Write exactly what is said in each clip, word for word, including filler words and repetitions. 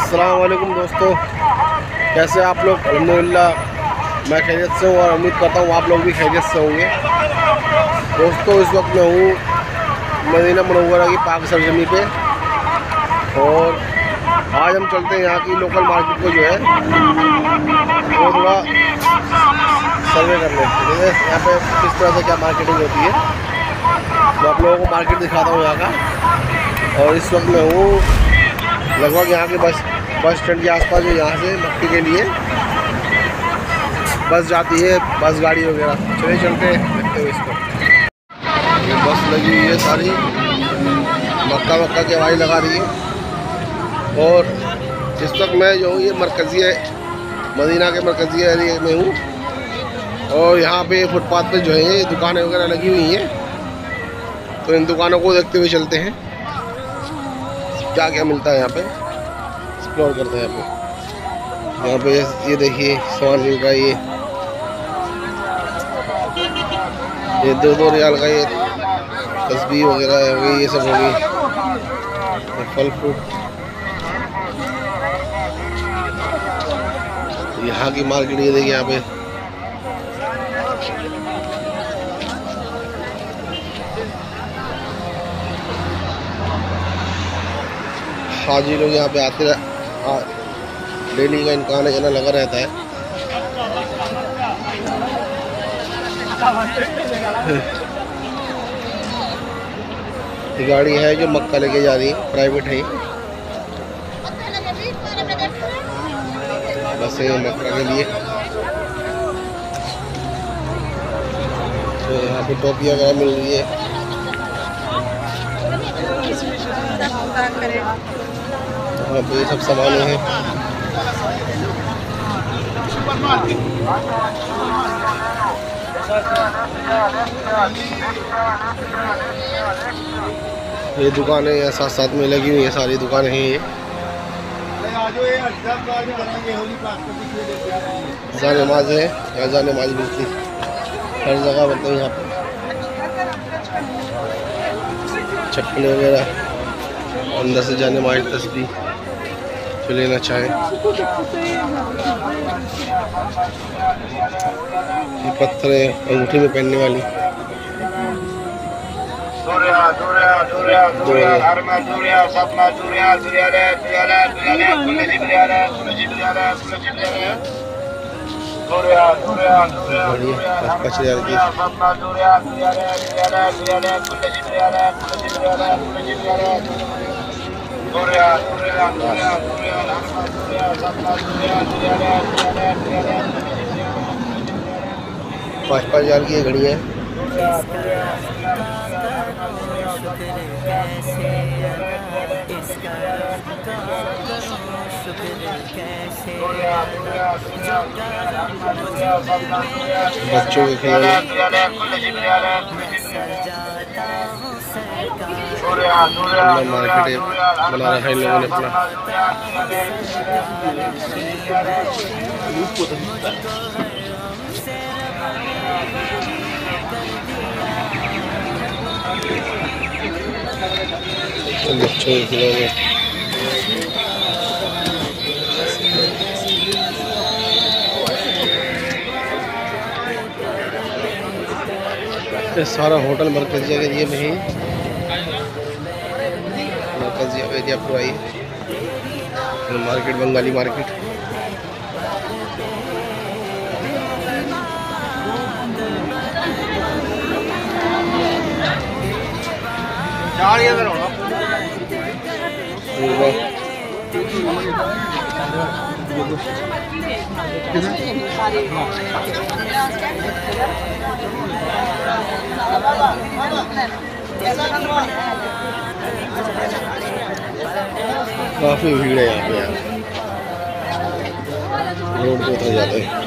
अस्सलाम वालेकुम दोस्तों, कैसे आप लोग? अल्हम्दुलिल्लाह मैं खैरियत से हूँ और उम्मीद करता हूँ आप लोग भी खैरियत से होंगे। दोस्तों इस वक्त मैं हूँ मदीना मुनव्वरा की पाक सरजमी पे और आज हम चलते हैं यहाँ की लोकल मार्केट को जो है वो थोड़ा सर्वे करने। जैसे यहाँ पे किस तरह से क्या मार्केटिंग होती है मैं आप लोगों को मार्केट दिखाता हूँ यहाँ का। और इस वक्त मैं हूँ लगभग यहाँ के बस बस स्टैंड के आसपास, जो यहाँ से मक्की के लिए बस जाती है, बस गाड़ी वगैरह। चले चलते हैं, देखते हुए इसको। ये बस लगी हुई है सारी, मक्का मक्का की आवाज़ लगा रही है। और इस वक्त मैं जो हूँ ये मरकज़ी मदीना के मरकज़ी एरिया में हूँ और यहाँ पे फुटपाथ पे जो है ये दुकानें वगैरह लगी हुई हैं। तो इन दुकानों को देखते हुए चलते हैं क्या क्या मिलता है यहाँ पे, एक्सप्लोर करते हैं। यहाँ पे यहाँ पे ये देखिए सामान मिल रहा है। ये ये दो दो रियाल का ये तस्बीह वगैरह हो गई, ये सब हो गई। फल फ्रूट यहाँ की मार्केट ये देखिए। यहाँ पे हाजी लोग यहाँ पे आते रह डेली का इनका आना जाना लगा रहता है। ये गाड़ी है जो मक्का लेके जा रही है, प्राइवेट है। बस है मक्का के लिए। तो यहाँ पे टोपी वगैरह मिल रही है। यहाँ पे सब सामान है। ये दुकानें यहाँ साथ साथ में लगी हुई है, सारी दुकानें हैं। ये जाने नमाज है, यहाँ जाने नमाज मिलती हर जगह, मतलब यहाँ पे चप्पल वगैरह, अंदर से जाने नमाज तस्बीह जो लेना चाहे। ये पत्थर है अंगूठी में पहनने वाली। पचास पाँच पाँच हजार की घड़ी है। बच्चों के खिलौने, मार्केट बना रखा है इन लोगों ने अपना। बच्चों के खिलौने, ये सारा होटल मरकज़ी एरिया में ही, मरकज़ी एरिया पूरा ही मार्केट, बंगाली मार्केट। काफी भीड़ है यहाँ पे। यार रोड पे उतर जाते हैं।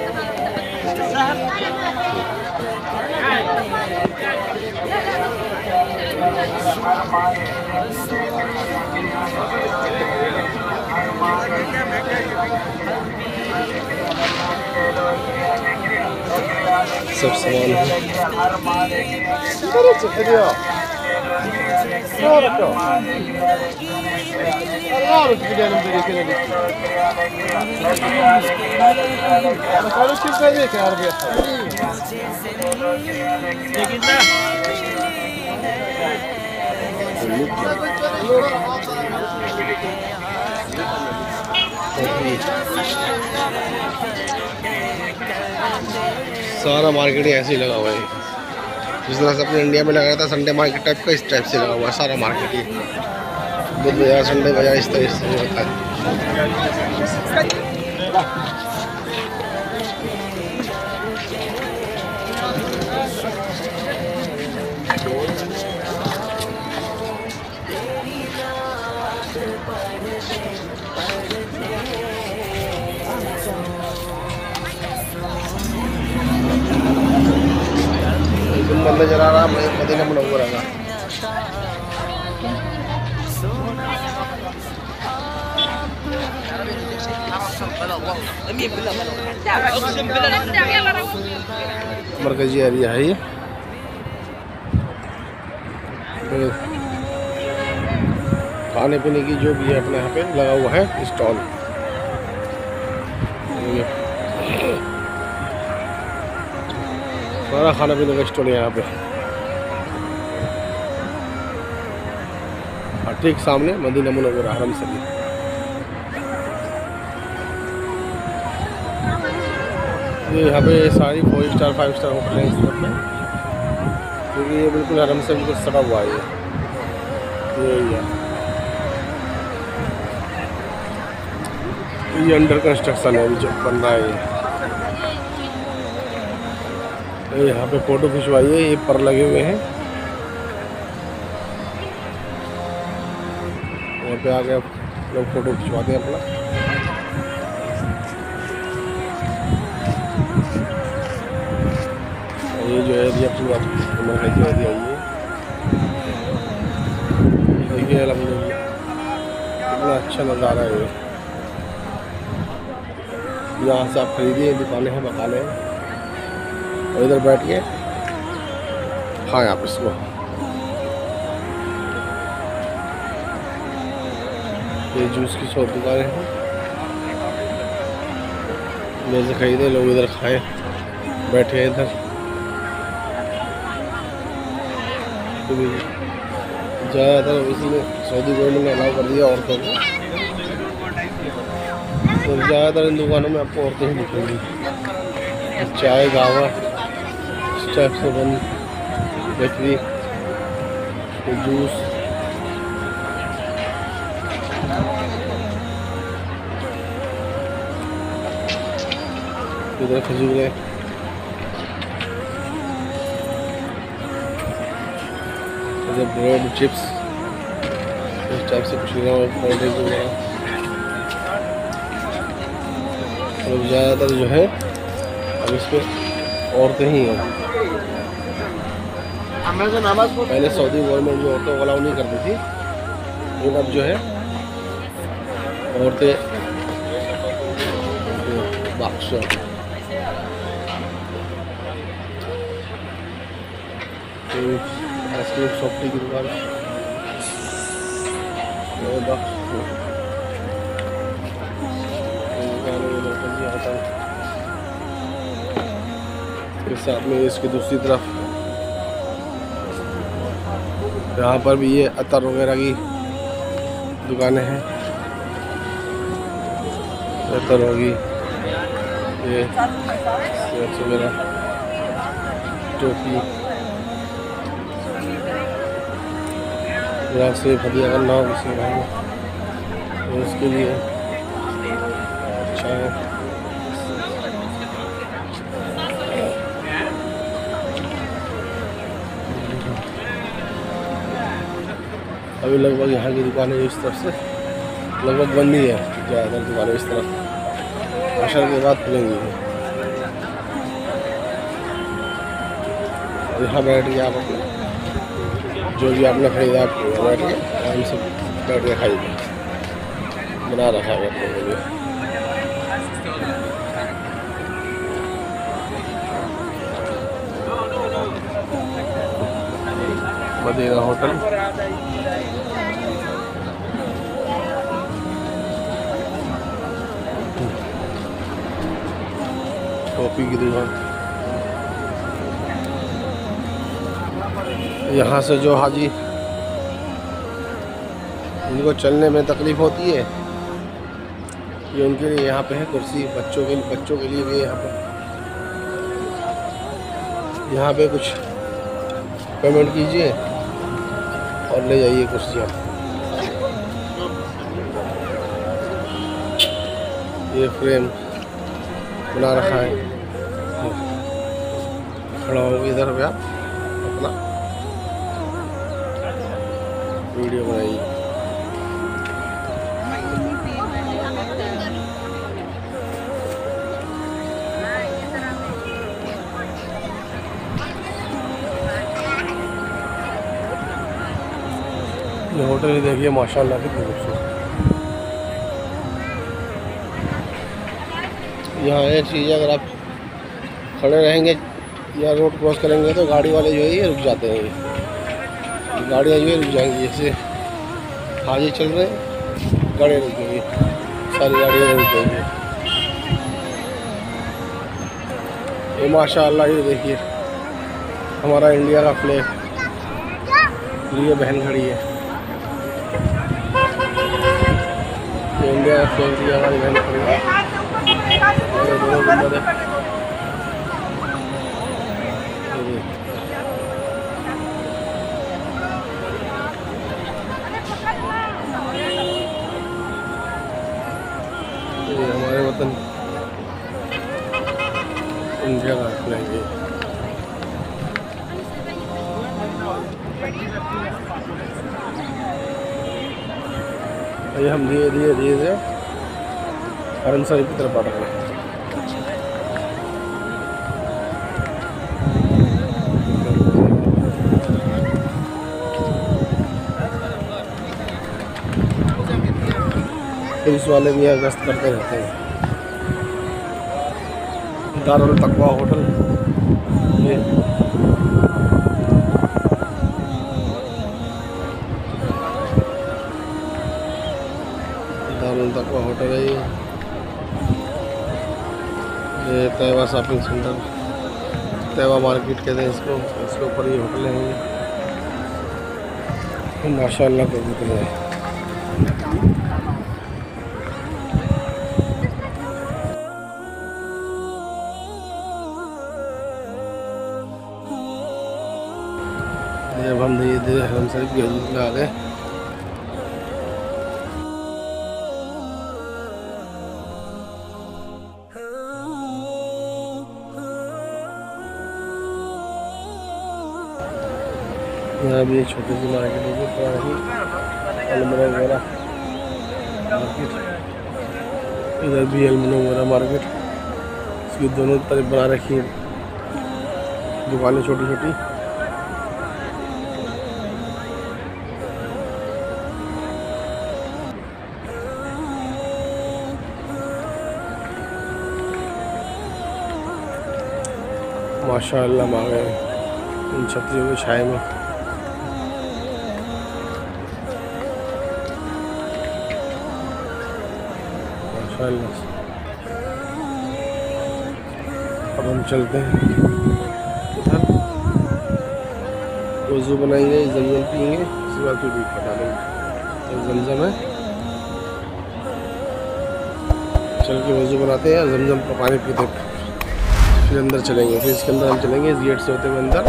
सब सामान है। सारा मार्केट ही ऐसे ही लगा हुआ है, जिस तरह से अपने इंडिया में लगाया था संडे मार्केट टाइप का, इस टाइप से लगा हुआ है सारा मार्केट ही। बुध बाजार संडे बाजार इस तरह से होता है। गुंबद नजर आ रहा है मदीना मुनव्वरा का। मरकजी एरिया है ये। खाने पीने की जो भी है अपने यहाँ पे लगा हुआ है स्टॉल। सारा खाना पीने का स्टॉल है यहाँ पे। और ठीक सामने मदीना मुनव्वरा हरम शरीफ। ये यहाँ पे सारी four star five star hotel है इस तरफ में, क्योंकि ये बिल्कुल हरम से बिल्कुल सटा हुआ है ये एरिया। ये अंडर कंस्ट्रक्शन है, अभी जो बन रहा है ये। यहाँ पे फोटो खिंचवाइए, ये पर लगे हुए हैं। यहाँ पे आके लोग फोटो खिंचवाते हैं अपना। ये जो एरिया पूरा मरकजी एरिया ये देखिए, अल्हम्दुलिल्लाह कितना अच्छा नज़ारा है ये। यहाँ से आप खरीदिए, दुकानें हैं, मकाने हैं, और इधर बैठ के खाएं आप इसको। ये जूस की सौ दुकानें हैं, इधर से खरीदे लोग, इधर खाएं, बैठे हैं इधर। ज़्यादातर इसमें सऊदी गवर्नमेंट ने अलाउ कर दिया औरतों को, तो ज़्यादातर इन दुकानों में आपको औरतें ही दिखेंगी। चाय गावा इस टाइप से बन बेकरी, जूस, इधर खजूर है, इधर ब्रेड चिप्स इस टाइप से कुछ लगा हुआ है। और ज़्यादातर जो है अब इस पर औरतें ही हैं। पहले सऊदी गवर्नमेंट जो औरतों को अलाउ नहीं करती थी, लेकिन अब जो है औरतें बाक्स आइसक्रीम सॉफ्टी की दुकान, इसके साथ में इसकी दूसरी तरफ यहाँ पर भी ये अतर वगैरह की दुकानें हैं। अतर होगी, ये वगैरह, टोपी, यहाँ से फदिया करना हो किसी भाई तो इसके लिए अच्छा है। अभी लगभग यहाँ की दुकानें इस तरफ से लगभग बंद ही है, ज़्यादातर दुकानें इस तरफ अशर के बाद खुलेंगी। यहाँ बैठ के आप अपने जो भी आपने खरीदा आप बैठ के आराम से बैठ के खाइए, बना रखा है अपने के लिए। मदीना होटल टोपी की दुकान। यहाँ से जो हाजी उनको चलने में तकलीफ़ होती है, ये उनके लिए यहाँ पे है कुर्सी। बच्चों के बच्चों के लिए भी यहाँ पे यहाँ पे कुछ पेमेंट कीजिए और ले जाइए कुर्सियाँ। ये फ्रेम बना रखा है, खड़ा हो इधर पे आप अपना वीडियो बनाइए। ये होटल ही देखिए माशाल्लाह कितनी खूबसूरत। यहाँ एक चीज़, अगर आप खड़े रहेंगे या रोड क्रॉस करेंगे तो गाड़ी वाले जो है ये रुक जाते हैं, ये गाड़ियाँ जो है रुक जाएंगी। जैसे हाजी चल रहे हैं, गाड़ी रुकेंगी, सारी गाड़ियाँ रुक जाएंगी। ये माशाल्लाह ये देखिए हमारा इंडिया का फ्लैग लिए बहन खड़ी है। ये इंडिया का फ्लैग लिए हमारी बहन खड़ी है। ये हमारे वतन इंडिया का फ्लैग है। ये हम धीरे धीरे धीरे धीरे हरम शरीफ की तरफ बढ़ रहे हैं। पुलिस वाले भी यहाँ गश्त करते रहते हैं। दारुल तकवा होटल ये दारुल तकवा होटल है। ये ये तैवा शॉपिंग सेंटर, तैवा मार्केट कहते हैं इसको। इसके ऊपर ये होटल है। माशाल्लाह कबूतर है। जब हम धीरे धीरे हरम शरीफ की हदूद में आ गए, यहाँ भी एक छोटी सी मार्केट होगी, पुरानी अलमुनव्वरा मार्केट। इधर भी अलमुनव्वरा मार्केट, इसकी दोनों तरफ बना रखी है दुकानें छोटी छोटी। माशाअल्लाह हम आ गए इन छतरियों की छाया में। माशाअल्लाह अब हम चलते हैं इधर, वज़ू बनाएंगे, जमजम पिएंगे, उसके बाद फिर भी पटा देंगे। तो जमजम है, चल के वज़ू बनाते हैं, जमजम का पानी पीते हैं, फिर अंदर चलेंगे। फिर इसके अंदर हम चलेंगे इस गेट से होते हुए अंदर,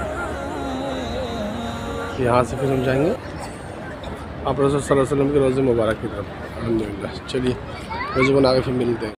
यहाँ से फिर हम जाएंगे आप रसूल सल्लल्लाहु अलैहि वसल्लम के रोज़े मुबारक की तरफ। अल्हम्दुलिल्लाह, चलिए वज़ू बना के फिर मिलते हैं।